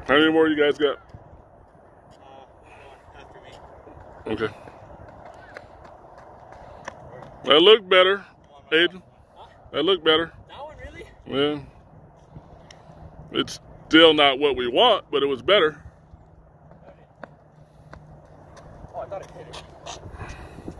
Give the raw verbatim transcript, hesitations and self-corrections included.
How many more you guys got? Uh, after me. Okay. That looked better, Aiden. Huh? That looked better. That one really? Yeah. It's still not what we want, but it was better. Oh, I thought it hit it.